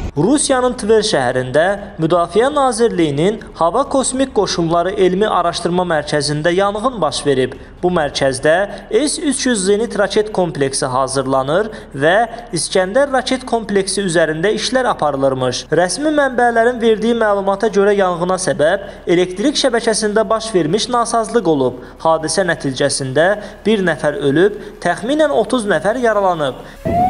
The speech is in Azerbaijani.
Rusiyanın Tver şəhərində Müdafiə Nazirliyinin Hava Kosmik Qoşunları Elmi Araşdırma Mərkəzində yanğın baş verib. Bu mərkəzdə S-300 zenit raket kompleksi hazırlanır və İskəndər raket kompleksi üzərində işlər aparılırmış. Rəsmi mənbələrin verdiyi məlumata görə yanğına səbəb elektrik şəbəkəsində baş vermiş nasazlıq olub. Hadisə nəticəsində bir nəfər ölüb, təxminən 30 nəfər yaralanıb.